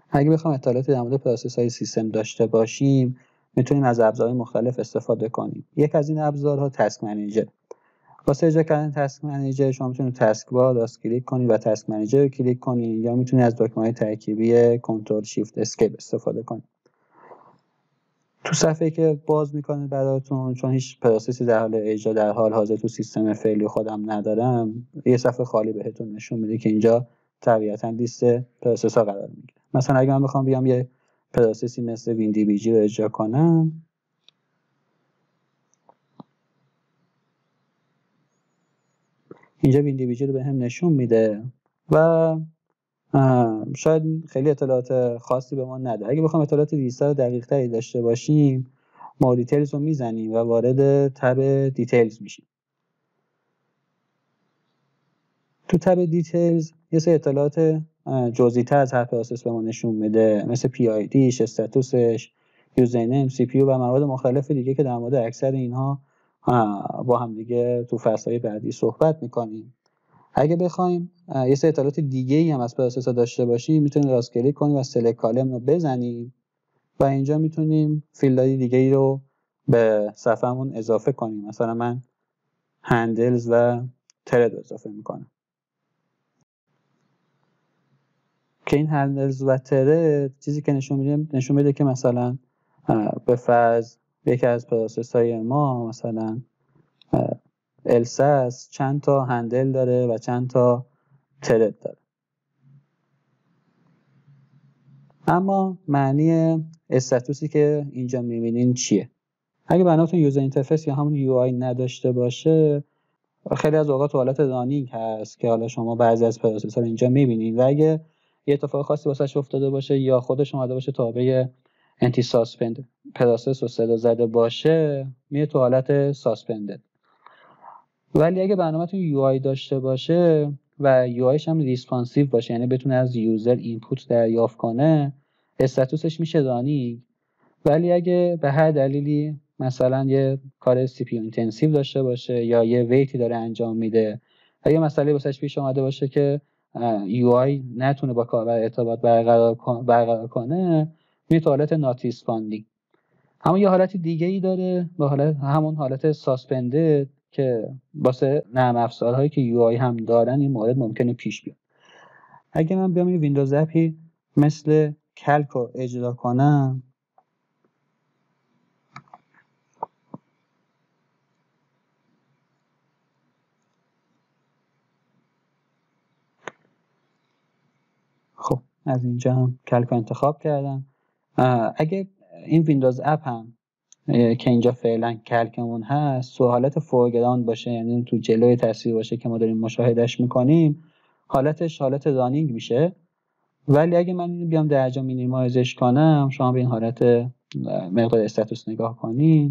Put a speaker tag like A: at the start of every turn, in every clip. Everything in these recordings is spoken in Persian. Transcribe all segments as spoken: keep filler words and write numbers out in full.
A: اگه بخوام اطلاعاتی در مورد پروسس‌های سیستم داشته باشیم، میتونیم از ابزارهای مختلف استفاده کنیم. یک از این ابزارها تاسک منیجر. واسه اجرا کردن تاسک منیجر شما میتونید تاسک بار راست کلیک کنید و تاسک منیجر رو کلیک کنید، یا میتونید از دکمه‌های ترکیبی کنترل شیفت اسکیپ استفاده کنید. تو صفحه‌ای که باز میکنه براتون، چون هیچ پروسسی در حال اجرا در حال حاضر تو سیستم فعلی خودم ندارم، یه صفحه خالی بهتون نشون میده که اینجا طبیعتاً لیست پروسس‌ها قرار میگیره. مثلا اگه من بخوام بیام یه پروسسی مثل وین دی بی جی رو اجرا کنم، اینجا وین دی بی جی رو بهم نشون میده و شاید خیلی اطلاعات خاصی به ما نده. اگه بخوام اطلاعات بیشتر و دقیق‌تری داشته باشیم، ما دیتیلز رو میزنیم و وارد تب دیتیلز میشیم. تو تب دیتیلز یه سری اطلاعات جزئی‌تر از هر پروسس به ما نشون میده، مثل پی آی دیش، استاتوسش، یوزرنیم، سی پی یو و موارد مختلف دیگه که در مورد اکثر اینها با هم دیگه تو فصل‌های بعدی صحبت می‌کنیم. اگه بخوایم یه سری اطلاعات دیگه‌ای هم از پروسس‌ها داشته باشیم، میتونیم راست کلیک کنیم و سلکت کالم رو بزنیم و اینجا میتونیم فیلدهای دیگه‌ای رو به صفحه‌مون اضافه کنیم. مثلا من هندلز و ترد اضافه میکنم که این هندلز و ترد چیزی که نشون میده نشون میده که مثلا به فرض یکی از پروسس‌های ما مثلا الساس چند تا هندل داره و چند تا ترد داره. اما معنی استاتوسی که اینجا میبینین چیه؟ اگه بناتون یوزر اینترفیس یا همون یو آی نداشته باشه، خیلی از اوقات حالت رانینگ هست که حالا شما بعضی از پروسس‌ها رو اینجا میبینید و اگه یه اتفاق خاصی واسش افتاده باشه یا خودش اومده باشه تابع انتی ساسپند پروسس رو صدا زده باشه، میره تو حالت ساسپندد. ولی اگه برنامه‌تون یو آی داشته باشه و یو آیش هم ریسپانسیو باشه، یعنی بتونه از یوزر اینپوت دریافت کنه، استاتوسش میشه رانینگ. ولی اگه به هر دلیلی مثلا یه کار سی پی یو اینتنسیو داشته باشه یا یه ویتی داره انجام میده، اگه مسئله واسش پیش اومده باشه که یو آی نتونه با کاربر ارتباط برقرار برقرار کنه، میره تو حالت نات ریسپاندینگ. همون یه حالت دیگه ای داره به حالت همون حالت ساسپندد که واسه نرم افزارهایی که یو آی هم دارن این مورد ممکنه پیش بیاد. اگه من بیام این ویندوز اپی مثل کلک رو اجرا کنم، خب از اینجا هم کلک رو انتخاب کردم. اگه این ویندوز اپ هم که اینجا فعلا کلکمون هست تو حالت فورگراند باشه، یعنی تو جلوی تصویر باشه که ما داریم مشاهدهش میکنیم، حالتش حالت رانینگ میشه. ولی اگه من اینو بیام درجا مینیمایزش کنم، شما به این حالت مقدار استاتوس نگاه کنین،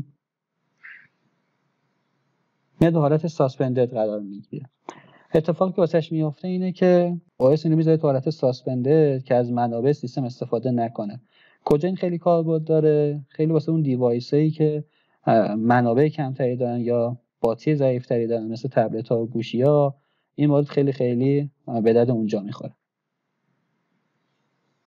A: میاد حالت ساسپندد قرار میگیره. اتفاقی که واسش میفته اینه که او اس اینو میذاره تو حالت ساسپندد که از منابع سیستم استفاده نکنه. کجا این خیلی کاربرد داره؟ خیلی واسه اون دیوایسایی که منابع کمتری دارن یا باتری ضعیفتری دارن، مثل تبلت ها و گوشی ها، این مورد خیلی خیلی به درد اونجا میخوره.